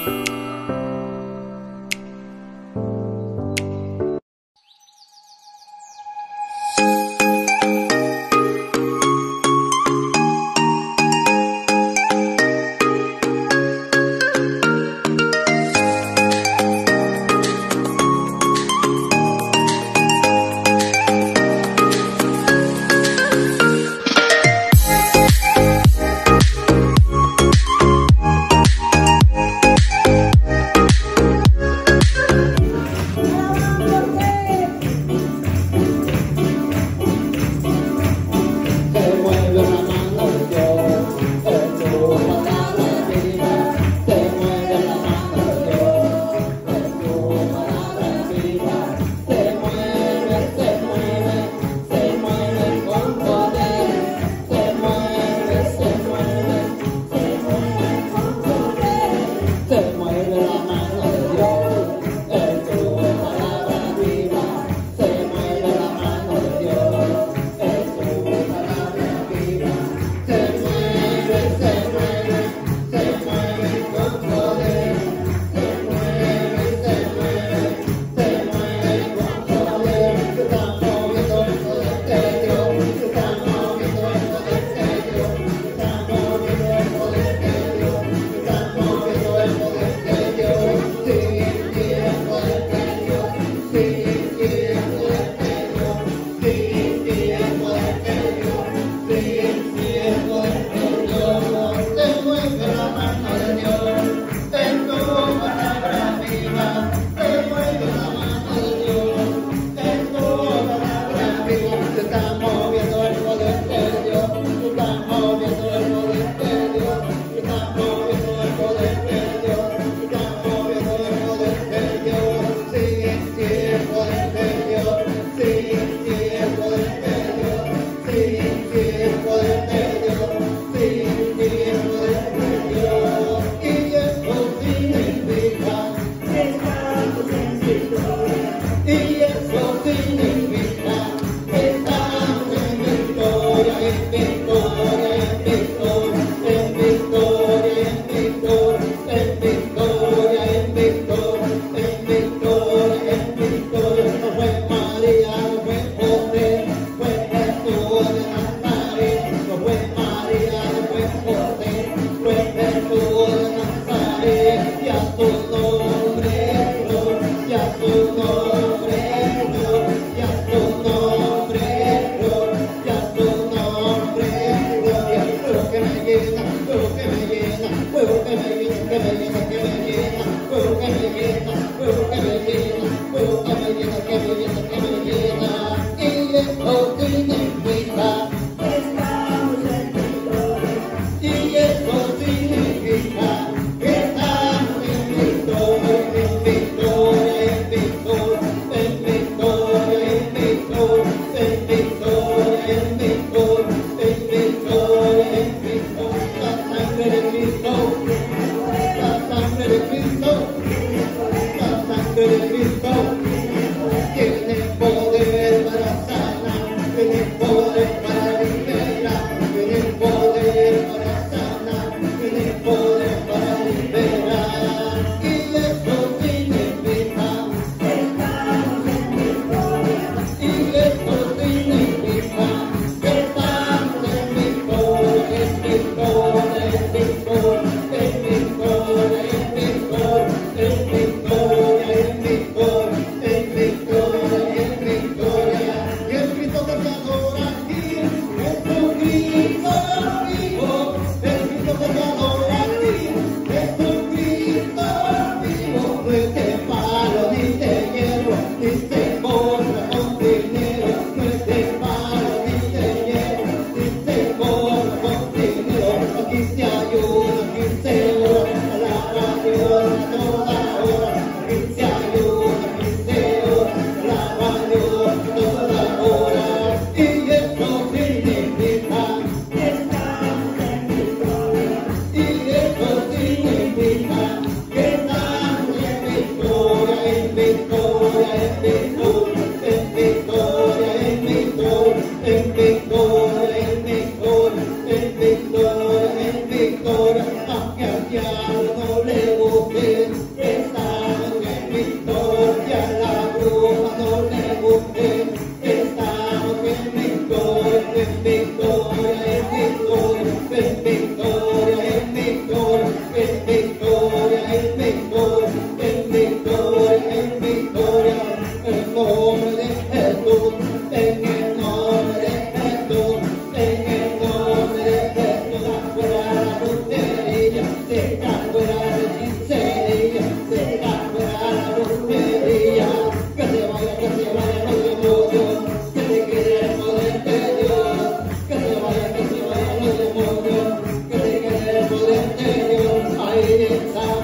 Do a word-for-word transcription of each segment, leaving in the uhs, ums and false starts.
Fuego que me llena, que me llena, que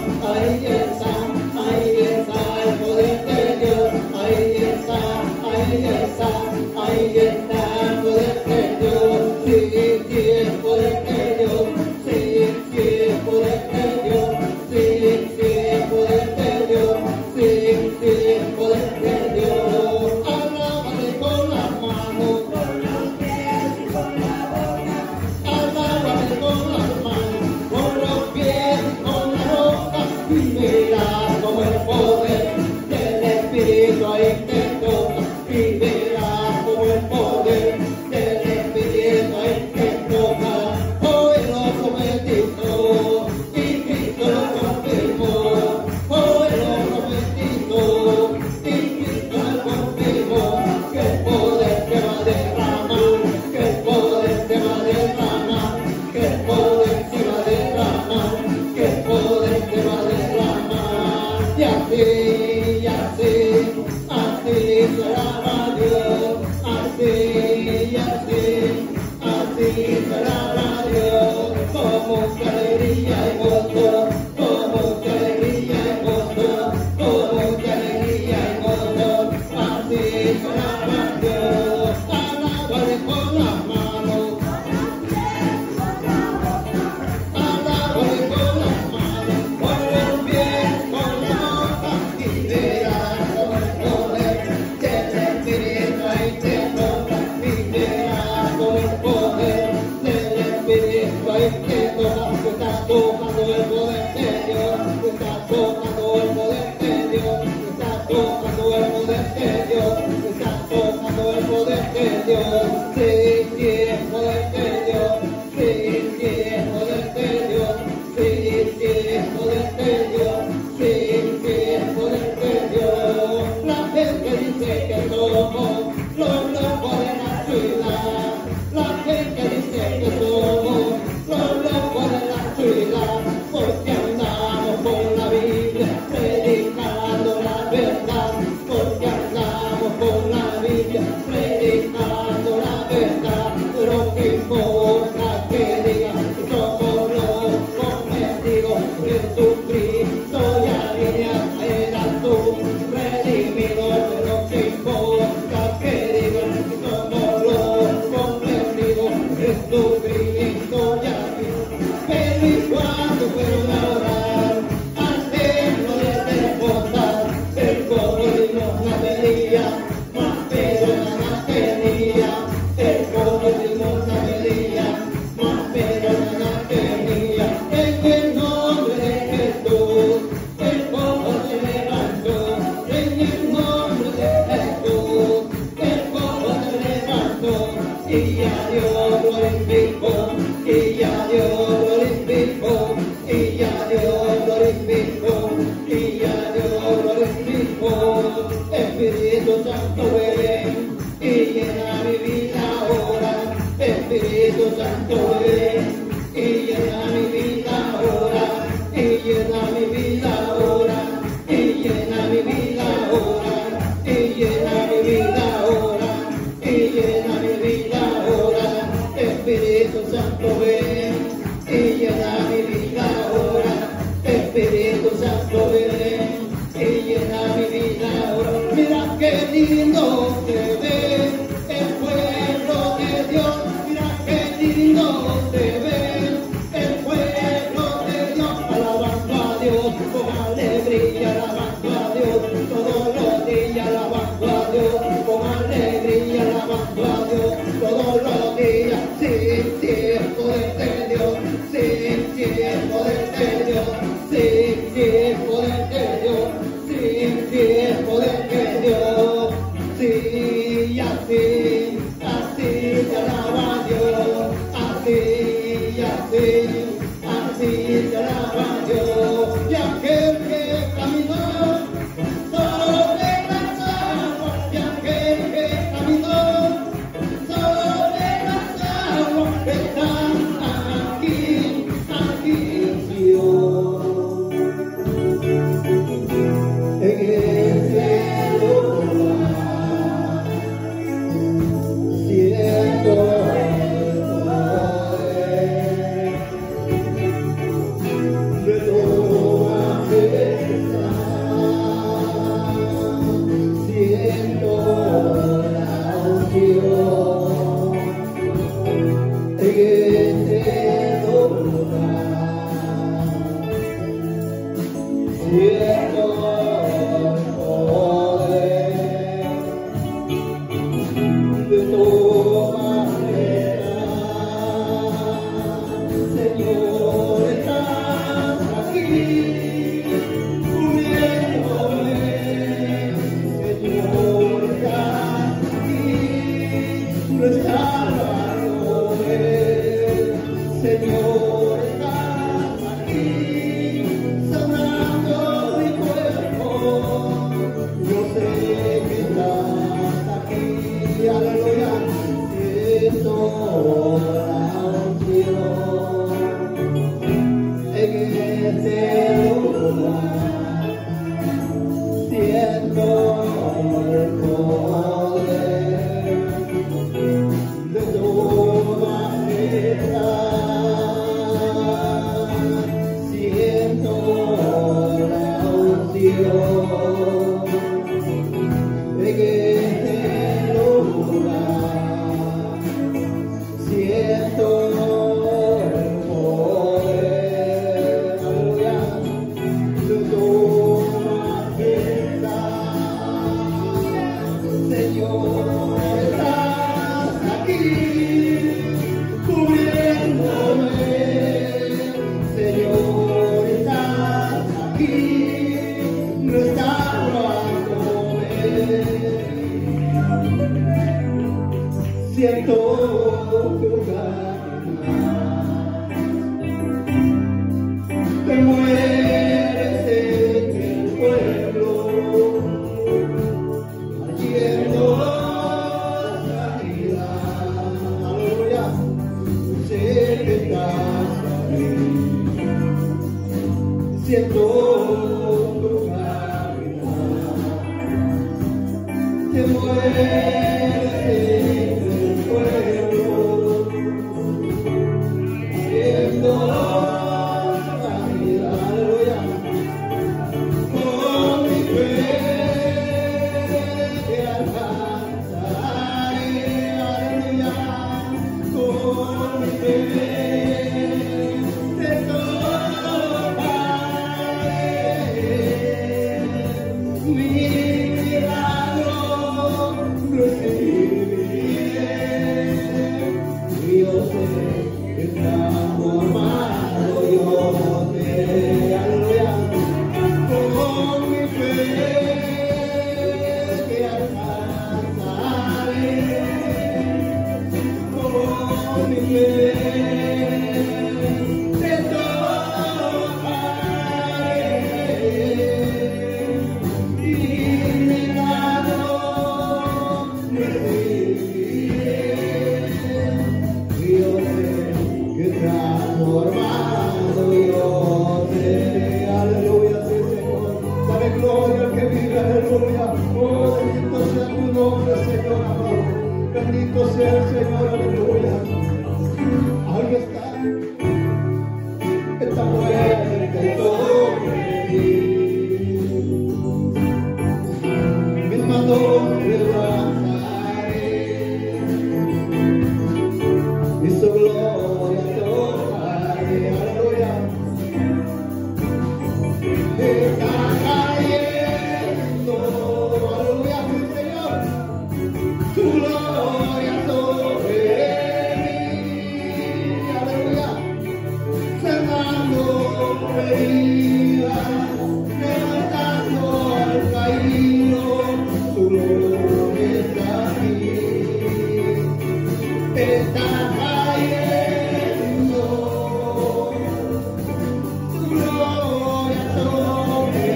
ahí está, ahí está el poder de Dios, ahí está, ahí está, ahí está el poder de Dios, sí, sí, el poder de Dios, sí, sí, el poder de Dios, sí, sí, el poder de Dios, sí, sí, el poder de Dios, alábale con las manos, con los pies y con la boca, alábale con las manos, con los pies y con la boca, y verás como el poder del Espíritu ahí te toca, y verás como el poder del Espíritu ahí te toca, hoy lo prometito, y Cristo lo confirmó, hoy lo prometito, y Cristo lo confirmó, que el poder se va a derramar, que el poder se va a derramar, que el poder se va a derramar, que el poder se va a derramar, y así, y así, así será Dios, así, y así, así será Dios, como que alegría y gozo, como que alegría y gozo, como que alegría y gozo, así será Dios, alábale con las manos, alábale con las manos, con los pies, con la boca, y verás como el poder del Espíritu ahí te toca, y verás como el poder del Espíritu ahí te toca, que está tocando el poder de Dios, que está tocando el poder de Dios, que está tocando el poder de Dios, que está tocando el poder de Dios, sí, sí, el poder de Dios, sí, sí, el poder de Dios, sí, sí, el poder de Dios, sí, sí, el poder de Dios, la gente dice que somos los locos de la ciudad, la gente dice que somos los locos de la ciudad, porque andamos con la Biblia predicando la verdad, porque andamos con la Biblia predicando la verdad, lo que importa que digan que somos los convertidos, Jesucristo ya viene a ser a tu redimido, lo que importa que digan que somos los convertidos, Jesucristo ya viene, pero y cuando fueron a orar al templo de Pentecostés, el coro de limosna pedía, mas Pedro nada tenía, el coro de limosna pedía, mas Pedro nada tenía, en el nombre de Jesús, el coro se levantó, en el nombre de Jesús, el coro se levantó, y a Dios glorificó, y a Dios glorificó, y a Dios glorificó, y a Dios glorificó, Espíritu Santo ven, y llena mi vida ahora, Espíritu Santo ven, y llena mi vida ahora, y llena mi vida ahora, y llena mi vida ahora, y llena mi vida ahora, y llena mi vida ahora, Espíritu Santo ven, y llena mi vida ahora, Espíritu Santo ven, y llena mi vida ahora, mira qué lindo se ve el pueblo de Dios, mira qué lindo se ve el pueblo de Dios, alabando a Dios con alegría, alabando a Dios todos los días, alabando a Dios con alegría, alabando a Dios todos los días, sí, sí, el poder de Dios, sí, sí, el poder de Dios, sí, sí, el poder de Dios, sí, sí, el poder de Dios, sí, y así, así se alaba a Dios, así, y así, así se alaba a Dios, y aquel que caminó sobre las aguas, y aquel que caminó sobre las aguas, está aquí, aquí Dios. siento el poder de tu majestad. Señor, estás aquí, cubriéndome. Señor, estás aquí, restaurándome. Señor, estás aquí, sanando mi cuerpo. Yo sé que estás aquí, aleluya. Siento la unción en este lugar. Siento el poder de tu majestad. Siento la unción en este lugar. Siento el poder, aleluya, de tu majestad. Señor, estás aquí, cubriéndome. Señor, estás aquí, restaurándome. Siento tu gracia, te mueres en el pueblo, trayendo sanidad. Aleluya, sé que estás aquí. Siento tu gracia, te mueres en el pueblo, trayendo sanidad. Aleluya, con mi fe te alcanzaré. Aleluya, con mi fe te tocaré. Mi milagro recibiré. Yo sé que transformado yo te, aleluya, con mi fe te alcanzaré. Con mi fe te tocaré. Y milagro recibiré. Yo sé que transformado yo seré. Aleluya, sí, Señor. Dale gloria al que vive, aleluya. Oh, bendito sea tu nombre, Señor amado. Bendito sea el Señor, aleluya. Ahí está, esta muerte sobre ti. Mis manos levantaré y su gloria tocaré. Aleluya. Está cayendo, aleluya, mi Señor, tu gloria sobre mí. Aleluya. Sanando heridas, levantando al caído, tu gloria está aquí. Está cayendo, tu gloria sobre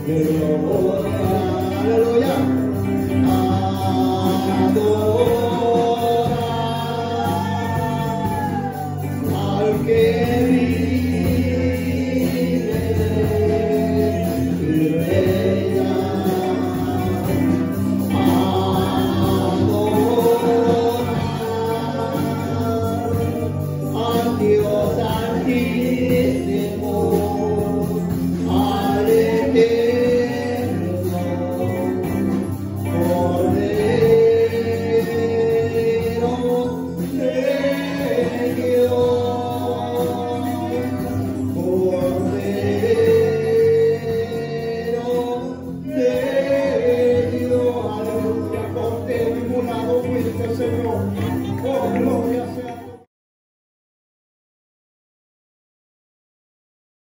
Aleluya. Adora al que vive y reina. Adora al Dios altísimo, al eterno Cordero de Dios, Cordero de Dios. Aleluya, por ti, ningún lado fuiste, Señor.